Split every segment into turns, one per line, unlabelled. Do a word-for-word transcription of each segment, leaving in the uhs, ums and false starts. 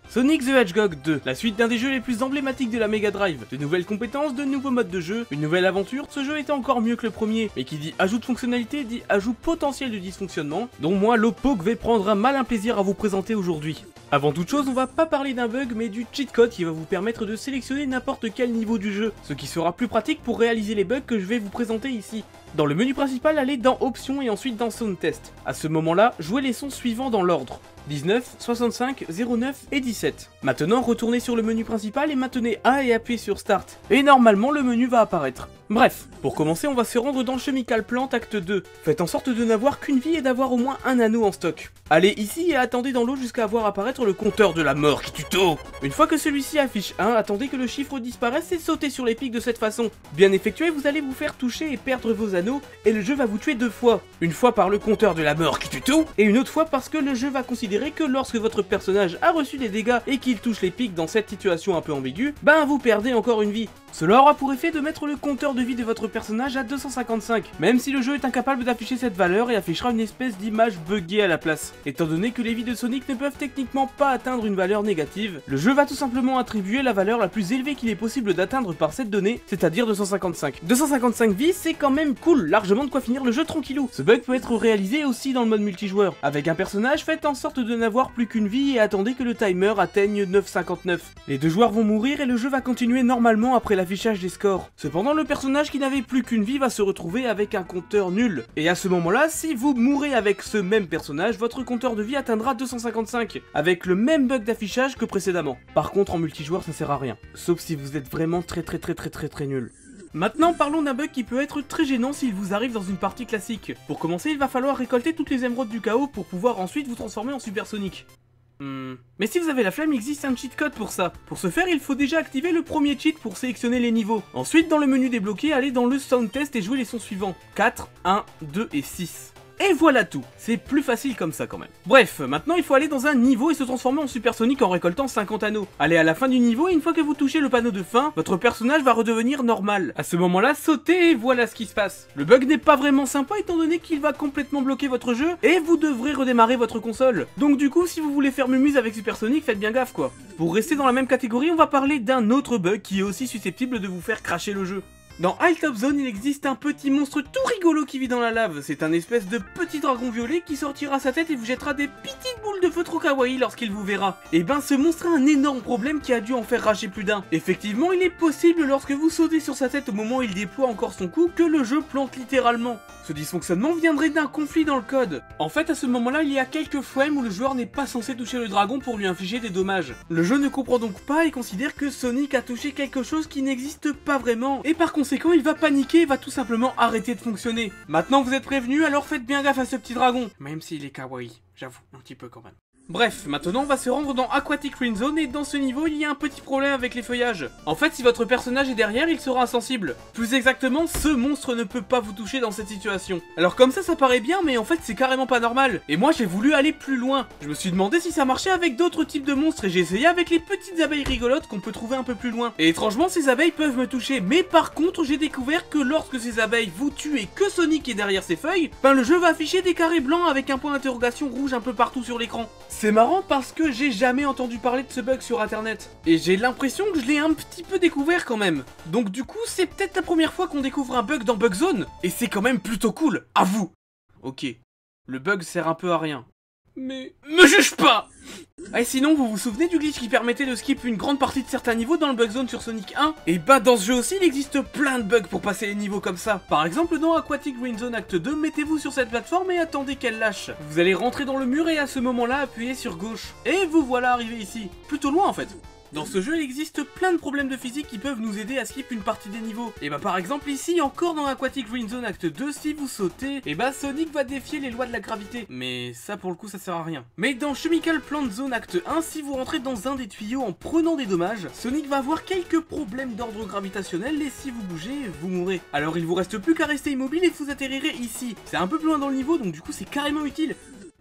Sonic the Hedgehog deux, la suite d'un des jeux les plus emblématiques de la Mega Drive. De nouvelles compétences, de nouveaux modes de jeu, une nouvelle aventure, ce jeu était encore mieux que le premier. Mais qui dit ajout de fonctionnalité dit ajout potentiel de dysfonctionnement, dont moi, Lowpoke, vais prendre un malin plaisir à vous présenter aujourd'hui. Avant toute chose, on va pas parler d'un bug mais du cheat code qui va vous permettre de sélectionner n'importe quel niveau du jeu, ce qui sera plus pratique pour réaliser les bugs que je vais vous présenter ici. Dans le menu principal, allez dans Options et ensuite dans Sound Test. À ce moment-là, jouez les sons suivants dans l'ordre. dix-neuf, soixante-cinq, zéro neuf et dix-sept. Maintenant, retournez sur le menu principal et maintenez A et appuyez sur Start. Et normalement, le menu va apparaître. Bref, pour commencer, on va se rendre dans Chemical Plant Acte deux. Faites en sorte de n'avoir qu'une vie et d'avoir au moins un anneau en stock. Allez ici et attendez dans l'eau jusqu'à voir apparaître le compteur de la mort qui tuto. Une fois que celui-ci affiche un, attendez que le chiffre disparaisse et sautez sur les pics de cette façon. Bien effectué, vous allez vous faire toucher et perdre vos anneaux et le jeu va vous tuer deux fois. Une fois par le compteur de la mort qui tuto et une autre fois parce que le jeu va considérer que lorsque votre personnage a reçu des dégâts et qu'il touche les pics dans cette situation un peu ambiguë, ben vous perdez encore une vie. Cela aura pour effet de mettre le compteur de vie de votre personnage à deux cent cinquante-cinq, même si le jeu est incapable d'afficher cette valeur et affichera une espèce d'image buggée à la place. Étant donné que les vies de Sonic ne peuvent techniquement pas atteindre une valeur négative, le jeu va tout simplement attribuer la valeur la plus élevée qu'il est possible d'atteindre par cette donnée, c'est-à-dire deux cent cinquante-cinq. deux cent cinquante-cinq vies, c'est quand même cool, largement de quoi finir le jeu tranquillou. Ce bug peut être réalisé aussi dans le mode multijoueur. Avec un personnage, faites en sorte de n'avoir plus qu'une vie et attendez que le timer atteigne neuf virgule cinquante-neuf. Les deux joueurs vont mourir et le jeu va continuer normalement après l'affichage des scores. Cependant, le personnage qui n'avait plus qu'une vie va se retrouver avec un compteur nul. Et à ce moment-là, si vous mourrez avec ce même personnage, votre compteur de vie atteindra deux cent cinquante-cinq, avec le même bug d'affichage que précédemment. Par contre, en multijoueur, ça sert à rien. Sauf si vous êtes vraiment très très très très très très nul. Maintenant, parlons d'un bug qui peut être très gênant s'il vous arrive dans une partie classique. Pour commencer, il va falloir récolter toutes les émeraudes du chaos pour pouvoir ensuite vous transformer en Super Sonic. Hmm. Mais si vous avez la flemme, il existe un cheat code pour ça. Pour ce faire, il faut déjà activer le premier cheat pour sélectionner les niveaux. Ensuite, dans le menu débloqué, allez dans le Sound Test et jouez les sons suivants. quatre, un, deux et six. Et voilà tout. C'est plus facile comme ça quand même. Bref, maintenant il faut aller dans un niveau et se transformer en Super Sonic en récoltant cinquante anneaux. Allez à la fin du niveau et une fois que vous touchez le panneau de fin, votre personnage va redevenir normal. À ce moment-là, sautez et voilà ce qui se passe. Le bug n'est pas vraiment sympa étant donné qu'il va complètement bloquer votre jeu et vous devrez redémarrer votre console. Donc du coup, si vous voulez faire mumuse avec Super Sonic, faites bien gaffe quoi. Pour rester dans la même catégorie, on va parler d'un autre bug qui est aussi susceptible de vous faire cracher le jeu. Dans Hilltop Zone, il existe un petit monstre tout rigolo qui vit dans la lave. C'est un espèce de petit dragon violet qui sortira sa tête et vous jettera des petites boules de feu trop kawaii lorsqu'il vous verra. Et ben ce monstre a un énorme problème qui a dû en faire rager plus d'un. Effectivement, il est possible lorsque vous sautez sur sa tête au moment où il déploie encore son coup que le jeu plante littéralement. Ce dysfonctionnement viendrait d'un conflit dans le code. En fait, à ce moment-là, il y a quelques frames où le joueur n'est pas censé toucher le dragon pour lui infliger des dommages. Le jeu ne comprend donc pas et considère que Sonic a touché quelque chose qui n'existe pas vraiment. Et par conséquent, il va paniquer et va tout simplement arrêter de fonctionner. Maintenant vous êtes prévenus, alors faites bien gaffe à ce petit dragon. Même s'il est kawaii, j'avoue, un petit peu quand même. Bref, maintenant on va se rendre dans Aquatic Rain Zone et dans ce niveau il y a un petit problème avec les feuillages. En fait, si votre personnage est derrière, il sera insensible. Plus exactement, ce monstre ne peut pas vous toucher dans cette situation. Alors comme ça, ça paraît bien, mais en fait c'est carrément pas normal. Et moi j'ai voulu aller plus loin. Je me suis demandé si ça marchait avec d'autres types de monstres et j'ai essayé avec les petites abeilles rigolotes qu'on peut trouver un peu plus loin. Et étrangement, ces abeilles peuvent me toucher, mais par contre j'ai découvert que lorsque ces abeilles vous tuent et que Sonic est derrière ces feuilles, ben le jeu va afficher des carrés blancs avec un point d'interrogation rouge un peu partout sur l'écran. C'est marrant parce que j'ai jamais entendu parler de ce bug sur internet. Et j'ai l'impression que je l'ai un petit peu découvert quand même. Donc du coup, c'est peut-être la première fois qu'on découvre un bug dans Bug Zone. Et c'est quand même plutôt cool, à vous. Ok, le bug sert un peu à rien. Mais... me juge pas! Et sinon, vous vous souvenez du glitch qui permettait de skip une grande partie de certains niveaux dans le Bug Zone sur Sonic un? Et bah dans ce jeu aussi, il existe plein de bugs pour passer les niveaux comme ça. Par exemple, dans Aquatic Rain Zone Acte deux, mettez-vous sur cette plateforme et attendez qu'elle lâche. Vous allez rentrer dans le mur et à ce moment-là, appuyez sur gauche. Et vous voilà arrivé ici. Plutôt loin en fait. Dans ce jeu, il existe plein de problèmes de physique qui peuvent nous aider à skip une partie des niveaux. Et bah par exemple ici, encore dans Aquatic Rain Zone Acte deux, si vous sautez, et bah Sonic va défier les lois de la gravité. Mais ça pour le coup ça sert à rien. Mais dans Chemical Plant Zone Acte un, si vous rentrez dans un des tuyaux en prenant des dommages, Sonic va avoir quelques problèmes d'ordre gravitationnel et si vous bougez, vous mourrez. Alors il vous reste plus qu'à rester immobile et vous atterrirez ici. C'est un peu plus loin dans le niveau donc du coup c'est carrément utile.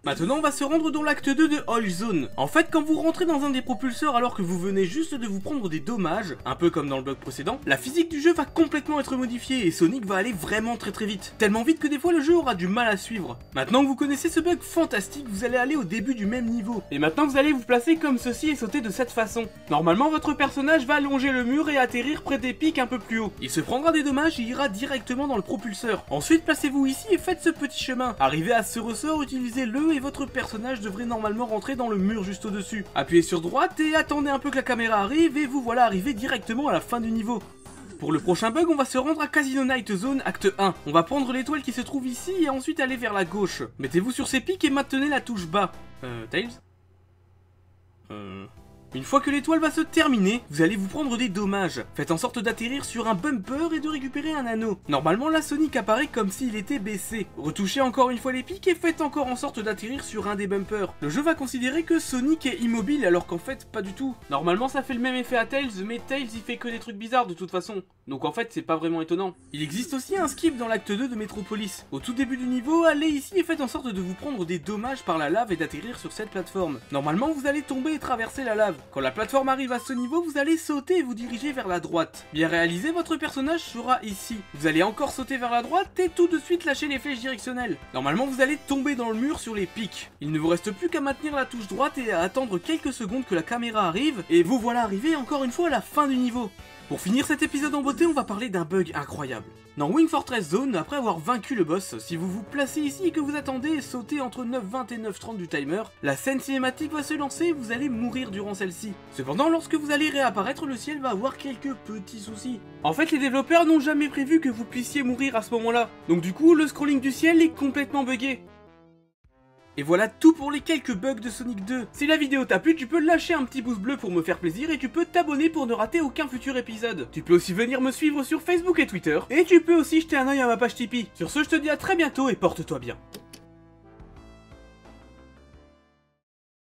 Maintenant on va se rendre dans l'acte deux de Oil Zone. En fait quand vous rentrez dans un des propulseurs alors que vous venez juste de vous prendre des dommages, un peu comme dans le bug précédent, la physique du jeu va complètement être modifiée et Sonic va aller vraiment très très vite. Tellement vite que des fois le jeu aura du mal à suivre. Maintenant que vous connaissez ce bug fantastique, vous allez aller au début du même niveau. Et maintenant vous allez vous placer comme ceci et sauter de cette façon. Normalement votre personnage va longer le mur et atterrir près des pics un peu plus haut. Il se prendra des dommages et ira directement dans le propulseur. Ensuite placez-vous ici et faites ce petit chemin. Arrivez à ce ressort, utilisez-le et votre personnage devrait normalement rentrer dans le mur juste au-dessus. Appuyez sur droite et attendez un peu que la caméra arrive et vous voilà arrivé directement à la fin du niveau. Pour le prochain bug, on va se rendre à Casino Night Zone acte un. On va prendre l'étoile qui se trouve ici et ensuite aller vers la gauche. Mettez-vous sur ces pics et maintenez la touche bas. Euh, Tails Euh... Une fois que l'étoile va se terminer, vous allez vous prendre des dommages. Faites en sorte d'atterrir sur un bumper et de récupérer un anneau. Normalement, la Sonic apparaît comme s'il était baissé. Retouchez encore une fois les pics et faites encore en sorte d'atterrir sur un des bumpers. Le jeu va considérer que Sonic est immobile alors qu'en fait, pas du tout. Normalement, ça fait le même effet à Tails, mais Tails il fait que des trucs bizarres de toute façon. Donc en fait, c'est pas vraiment étonnant. Il existe aussi un skip dans l'acte deux de Metropolis. Au tout début du niveau, allez ici et faites en sorte de vous prendre des dommages par la lave et d'atterrir sur cette plateforme. Normalement, vous allez tomber et traverser la lave. Quand la plateforme arrive à ce niveau, vous allez sauter et vous diriger vers la droite. Bien réalisé, votre personnage sera ici. Vous allez encore sauter vers la droite et tout de suite lâcher les flèches directionnelles. Normalement, vous allez tomber dans le mur sur les pics. Il ne vous reste plus qu'à maintenir la touche droite et à attendre quelques secondes que la caméra arrive, et vous voilà arrivé encore une fois à la fin du niveau. Pour finir cet épisode en beauté, on va parler d'un bug incroyable. Dans Wing Fortress Zone, après avoir vaincu le boss, si vous vous placez ici et que vous attendez et sautez entre neuf vingt et neuf trente du timer, la scène cinématique va se lancer et vous allez mourir durant celle-ci. Cependant, lorsque vous allez réapparaître, le ciel va avoir quelques petits soucis. En fait, les développeurs n'ont jamais prévu que vous puissiez mourir à ce moment-là. Donc du coup, le scrolling du ciel est complètement buggé. Et voilà tout pour les quelques bugs de Sonic deux. Si la vidéo t'a plu, tu peux lâcher un petit pouce bleu pour me faire plaisir et tu peux t'abonner pour ne rater aucun futur épisode. Tu peux aussi venir me suivre sur Facebook et Twitter, et tu peux aussi jeter un œil à ma page Tipeee. Sur ce, je te dis à très bientôt et porte-toi bien.